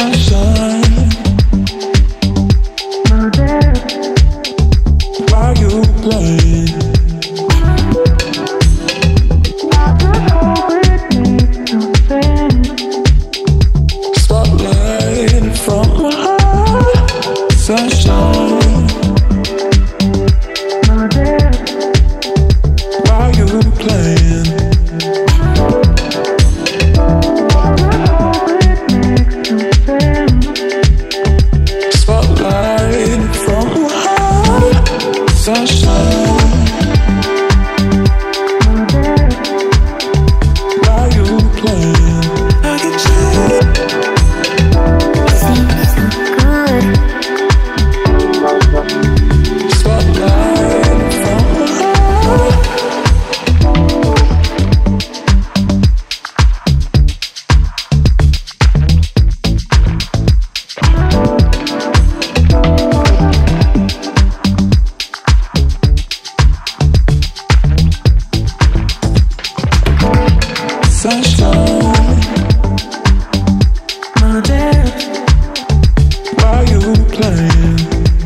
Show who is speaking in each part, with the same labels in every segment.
Speaker 1: sunshine. Why you playing? Spotlight from my heart. Sunshine. Why you playing? Spotlight from my heart. Sunshine. Why you playing? I can tell. Spotlight from my heart. Sunshine, my dear, why you playing?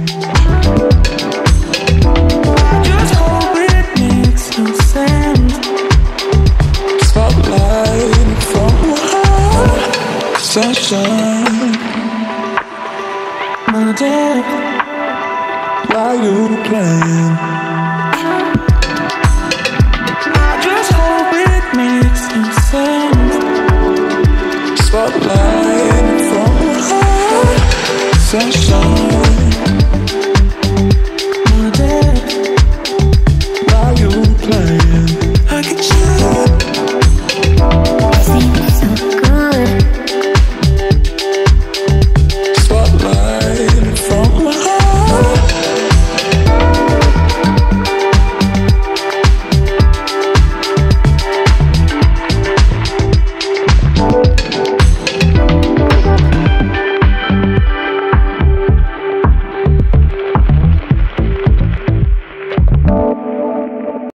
Speaker 1: I just hope it makes some sense. Spotlight from my heart. Sunshine, my dear, why you playing? Makes some sense. Spotlight from my heart. Sunshine.